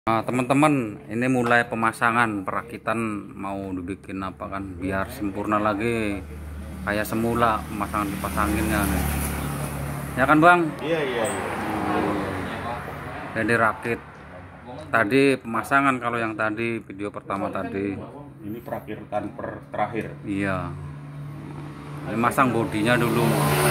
Nah, teman-teman, ini mulai pemasangan perakitan, mau dibikin apa kan biar sempurna lagi kayak semula pemasangan kipas anginnya nih. Ya kan, Bang? Iya. Jadi rakit. Tadi pemasangan, kalau yang tadi video pertama tadi. Ini perakitan terakhir. Iya. Ini masang bodinya dulu.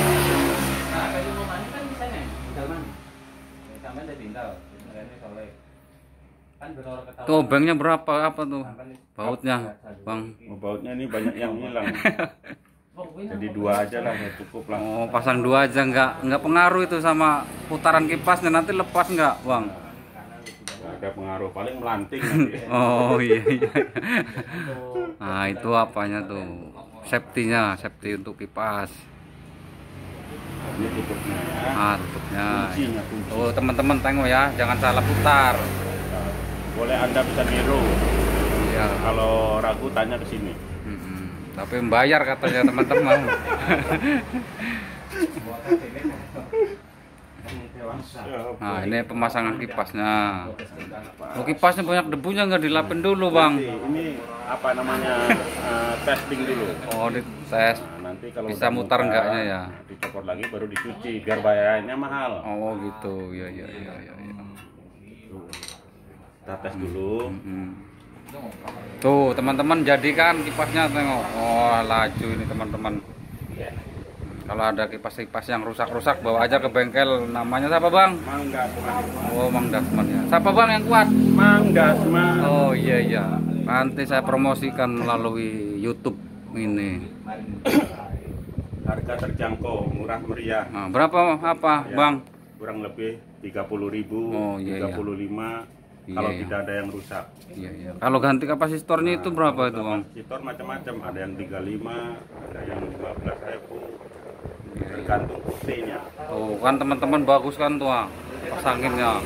Tuh obengnya berapa apa tuh bautnya, Bang? Bautnya ini banyak yang hilang. Jadi 2 aja lah, ya cukup lah. Oh, pasang 2 aja, nggak pengaruh itu sama putaran kipasnya, nanti lepas nggak, Bang? Nggak ada pengaruh, paling melanting nanti. Oh iya. Nah itu apanya tuh, safety untuk kipas. Ini tutupnya. Nah tutupnya. Kunci. Oh teman-teman tengok ya, jangan salah putar. Boleh Anda bisa niru. Iya. Kalau ragu tanya ke sini. Tapi membayar katanya teman-teman. Nah ini pemasangan kipasnya. Oh, kipasnya banyak debunya, nggak dilapin dulu, Bang? Ini apa namanya, testing dulu. Oh dites. Nanti kalau bisa mutar enggaknya ya? Dicopot lagi baru dicuci biar bayarnya mahal. Oh gitu, ya. Kita tes dulu. Tuh teman-teman, jadikan kipasnya, tengok. Oh laju ini teman-teman. Kalau ada kipas-kipas yang rusak-rusak, bawa aja ke bengkel. Namanya siapa, Bang? Mang Dasman. Oh, Mang Dasman ya. Siapa, Bang, yang kuat? Mang Dasman. Oh iya. Nanti saya promosikan melalui YouTube ini. Harga terjangkau, murah meriah. Nah, berapa apa, Ya, Bang? kurang lebih 30.000, Oh, iya, 35. Kalau Iya. tidak ada yang rusak. Iya. Kalau ganti kapasitornya itu berapa itu, Bang? Kapasitor macam-macam, ada yang 35, ada yang 15.000. Tergantung buktinya. Oh, kan teman-teman bagus kan tuh, kipas anginnya.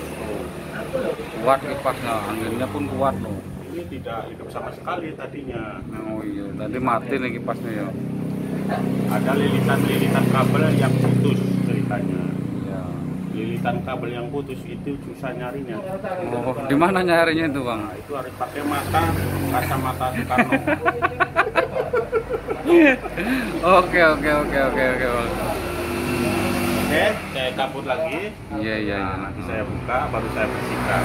Kuat kipasnya, anginnya pun kuat loh. Ini tidak hidup sama sekali tadinya. Oh iya, tadi mati nih kipasnya ya. Ada lilitan-lilitan kabel yang putus ceritanya. Ya. Lilitan kabel yang putus itu susah nyarinya. Oh, di mana nyarinya itu, Bang? Nah, itu harus pakai kacamata Soekarno. Oke, Bang. Oke, saya cabut lagi. Iya. Nah, nanti saya buka, baru saya bersihkan.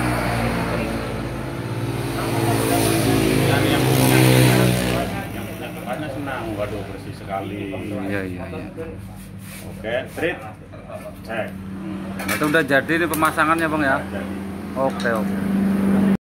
Dan yang punya kipasnya senang, waduh bersih sekali. Iya. Oke, treat, cek. Itu udah jadi nih pemasangannya, Bang ya? Jadi. Oke.